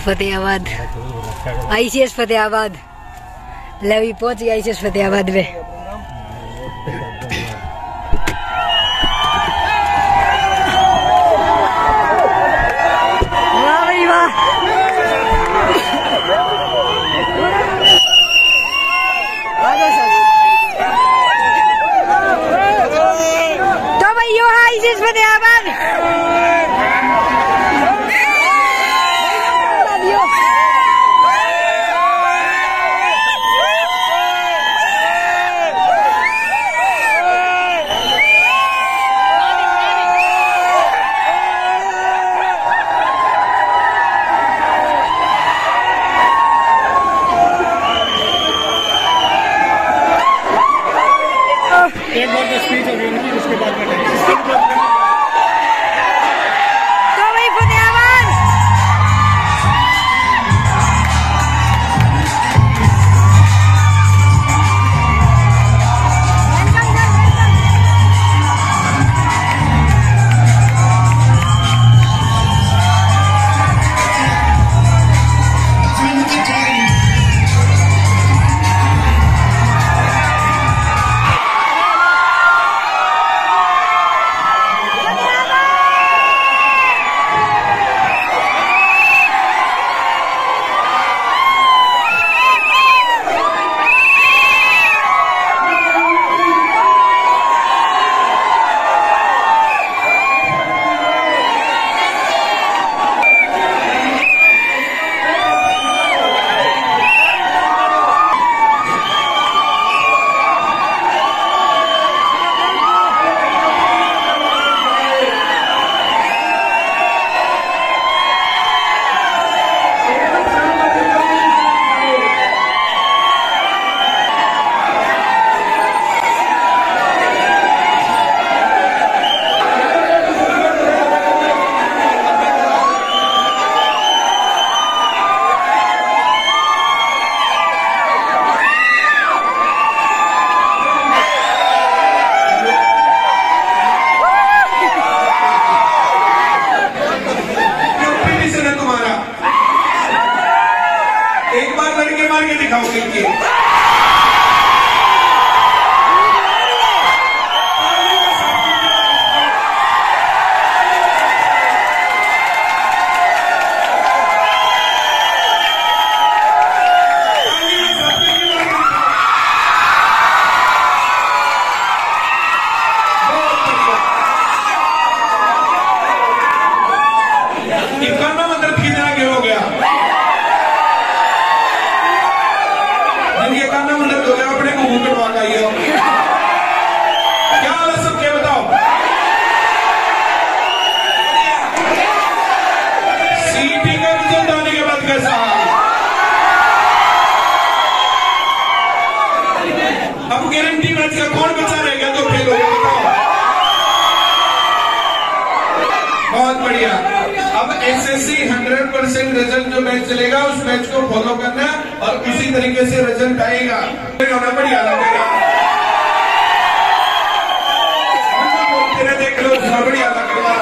Fatehabad, ICS Fatehabad. ले भी पहुंच गया ICS फतेहाबाद में। वाह भाई वाह। तो भाई यो है ICS फतेहाबाद। एक बार का स्पीच हो गई उसके बाद में तो भाई फतेहाबाद। एक बार लड़के मार के दिखाओ देखिए। इक्यावन मतलब कितना के हो गया? जिनके काना मंडल हो गया अपने को घूट मांगा ये क्या हाल है सबके बताओ। सीटी का रिजल्ट आने के बाद कैसा? अब गारंटी मैच का कौन बचा रहेगा जो फेल होगा बताओ। बहुत बढ़िया। अब SSC 100% रिजल्ट जो मैच चलेगा उस मैच को फॉलो करना और उसी तरीके से रिजल्ट आएगा। बढ़िया लगेगा देख लो बढ़िया लगेगा।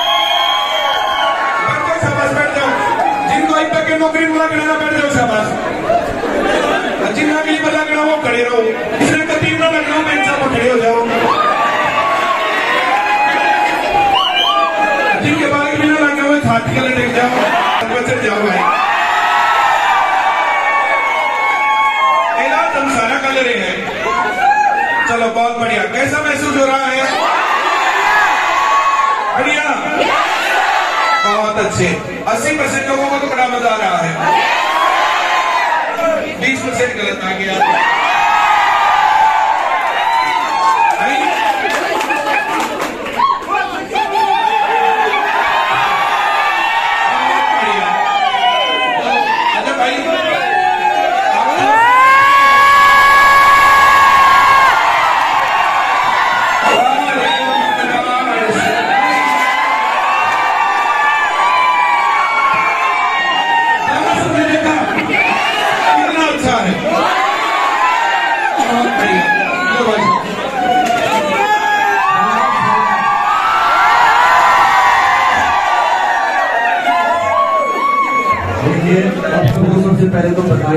बैठ जाओ जिनको अब तक नौकरी में लगना बैठ जाओ शाबाश। जिन्हें अगली बार लगना वो खड़े रहो। इसने कतीब ना लगना मैं सब खड़े हो जाओ। जिनके बाल भी ना लगे हुए हाथ के लिए देख जाओ बचत जाओ भाई। तुम सारा कलर है। चलो बहुत बढ़िया। कैसा महसूस हो रहा है? बढ़िया बहुत अच्छे। 80% लोगों को तो बड़ा मजा आ रहा है। 20% गलत आ गया।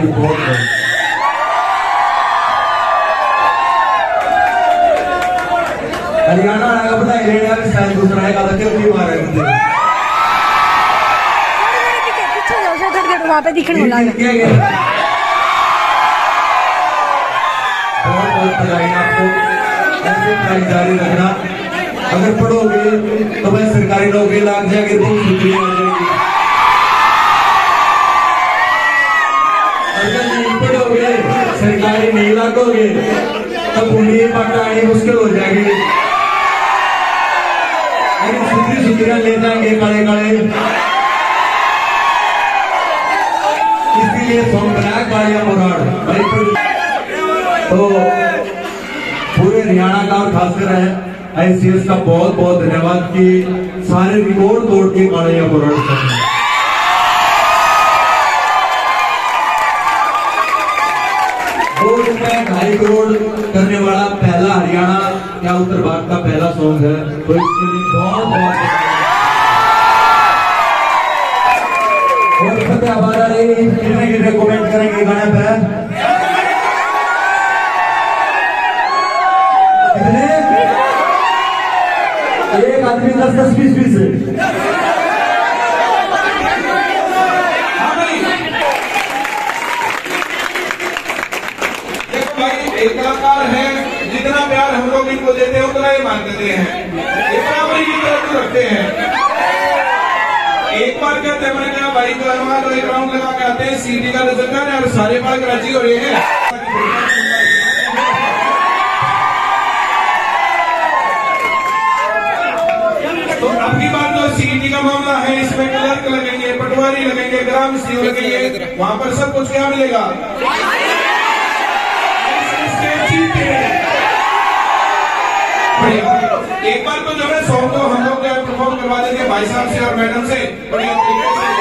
तारीफ बहुत है। हरियाणा आएगा बताए रेडिया में शायद दूसरा आएगा तो क्यों नहीं मारे मुझे वहाँ पे दिखने वाला है। बहुत बहुत बधाई आपको, ऐसे पढ़ाई जारी रखना। अगर पढ़ोगे तो भाई सरकारी नौकरी लग जाएगी तो शुक्रिया हो जाएगी। अगर नहीं पढ़ोगे सरकारी नहीं लागोगे तो पूरी पटानी मुश्किल हो जाएगी। अगर सुधरी सुधरिया ले जाएंगे काले काले, इसलिए सॉन्ग बनाया कालिया मुराद भाई। तो पूरे हरियाणा का और खासकर ICS का बहुत बहुत धन्यवाद कि सारे रिकॉर्ड तोड़ के कालिया मुराद करने। ₹2.5 करोड़ करने वाला पहला हरियाणा या उत्तर भारत का पहला सॉन्ग है, तो इसके लिए बहुत बहुत और फतेहाबाद कितने कमेंट करेंगे गाने पे? कितने? एक आदमी 10-10 20-20 देखो भाई, एक कलाकार है, जितना प्यार हम लोग इनको देते हैं उतना ही मान देते हैं, इतना बड़ी इज्जत रखते हैं। एक बार कहते हैं मैंने कहा भाई तो एक राउंड लगा के आते हैं, सीटी का रिजल्ट है और सारे बार राजी हो रहे हैं। तो अब की बार जो सीटी का मामला है इसमें क्लर्क लगेंगे, पटवारी लगेंगे, ग्राम सेवक लगेंगे, वहां पर सब कुछ क्या मिलेगा? एक बार तो जो है सॉन्ग तो हम लोग परफॉर्म करवा देंगे भाई साहब से और मैडम से बढ़िया तरीके से।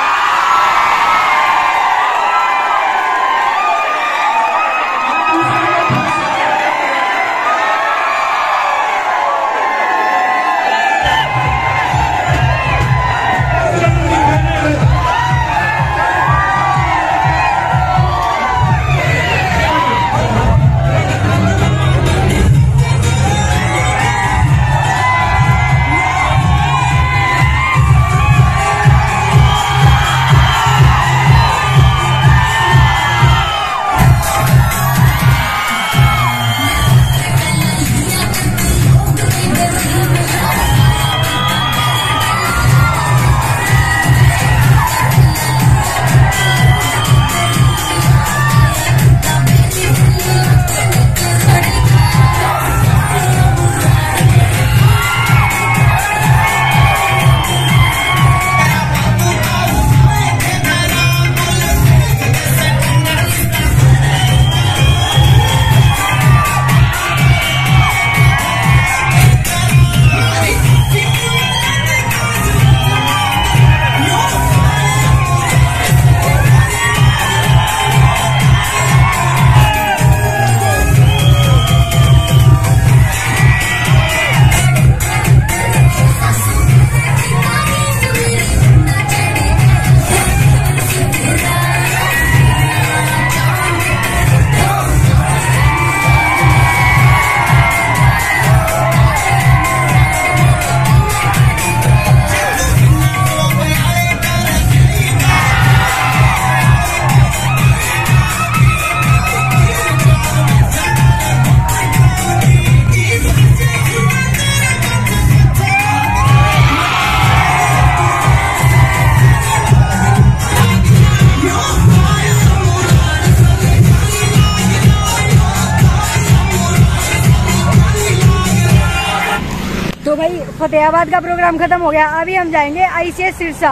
तो भाई फतेहाबाद का प्रोग्राम खत्म हो गया, अभी हम जाएंगे ICS सिरसा।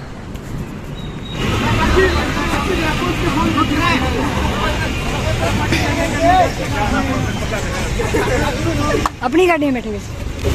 अपनी गाड़ी में बैठेंगे।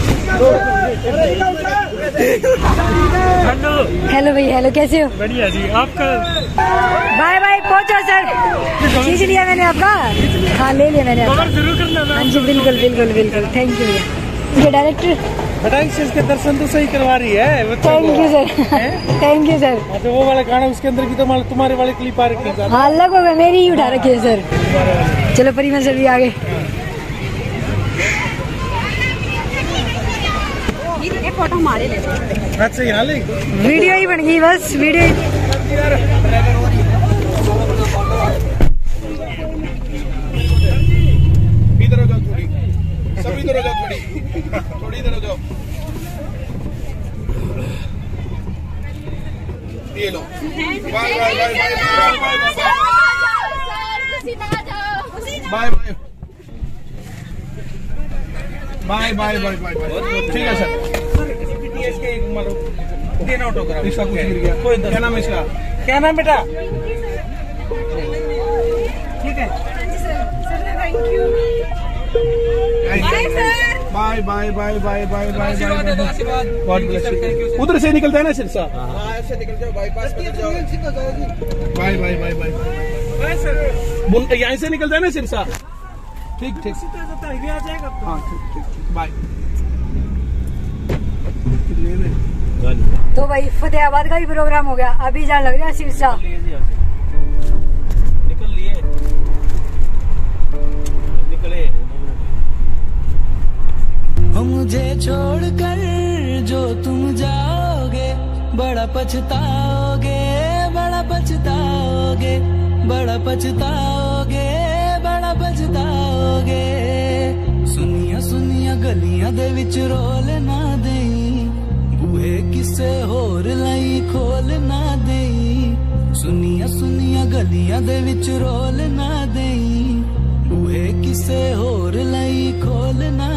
हेलो भाई, हेलो, कैसे हो? बढ़िया जी, आपका? बाय बाय, पहुंचो सर। खींच लिया मैंने आपका? हाँ ले लिया मैंने आपका। जरूर करना। हाँ जी बिल्कुल बिल्कुल बिल्कुल, थैंक यू भैया। ये डायरेक्टर बेटा इसके दर्शन तो सही करवा रही है। Thank you sir, thank you sir. तो वो वाला गाना उसके अंदर की तो तुम्हारे वाले क्लिप आ रखी है। हाँ लगभग मेरी ही उठा रखी है सर। चलो परिमल सर भी आगे। फोटो हमारे ले। अच्छा यहाँ ले वीडियो ही बन गई बस, वीडियो ही। इधर हो जाओ थोड़ी, सब इधर हो जाओ थोड़ी, थोड़ी इधर हो जाओ। ये लो। Bye bye bye bye bye bye bye bye bye bye. ठीक है सर। इसका कुछ गिर गया। क्या नाम है इसका? क्या नाम बेटा? ठीक है bye bye bye bye bye bye bye. उधर से निकलता है ना सिरसा? ऐसे निकल जाओ, बाईपास पे जाओ। Bye bye bye bye. यहाँ से निकलता है ना सिरसा? ठीक ठीक आ जाएगा। हाँ ठीक ठीक बाय। तो भाई फतेहाबाद का भी प्रोग्राम हो गया, अभी जान लग रहा है सिरसा। निकल लिए, निकले। मुझे छोड़कर जो तुम जाओगे, बड़ा पछताओगे, बड़ा पछताओगे, बड़ा पछताओगे, बड़ा पछताओगे। सुनिया सुनिया गलियां दे विच रोल ना देई, बूहे किसे होर लाई खोल ना देई। सुनिया सुनिया गलियां दे विच रोल ना देई, बूहे किसे होर लाई खोल ना